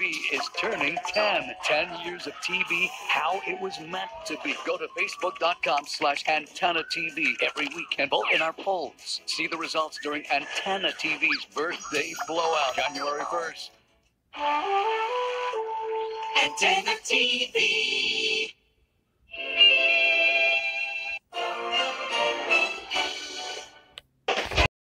TV is turning 10. 10 years of TV, how it was meant to be. Go to Facebook.com/Antenna TV every week and vote in our polls. See the results during Antenna TV's birthday blowout, January 1st. Antenna TV.